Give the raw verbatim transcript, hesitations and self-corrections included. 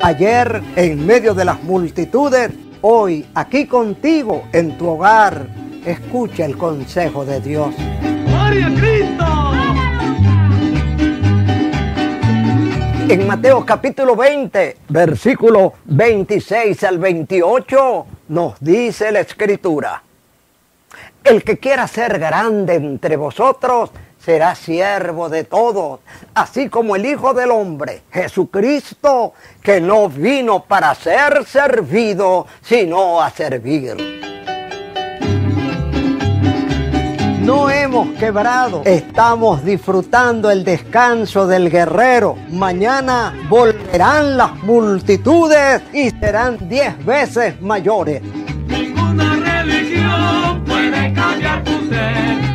Ayer en medio de las multitudes, hoy aquí contigo en tu hogar. Escucha el consejo de Dios. ¡Gloria a Cristo! En Mateo capítulo veinte, versículo veintiséis al veintiocho, nos dice la Escritura: el que quiera ser grande entre vosotros será siervo de todos, así como el Hijo del Hombre, Jesucristo, que no vino para ser servido, sino a servir. No hemos quebrado, estamos disfrutando el descanso del guerrero. Mañana volverán las multitudes y serán diez veces mayores. Ninguna religión puede cambiar tu ser.